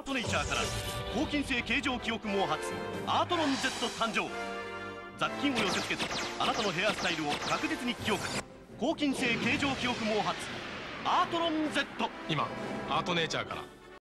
ートネイチャーから抗菌性形状記憶毛髪アートロン Z 誕生。雑菌を寄せ付けてあなたのヘアスタイルを確実に記憶。抗菌性形状記憶毛髪アートロン Z。 今アートネイチャーから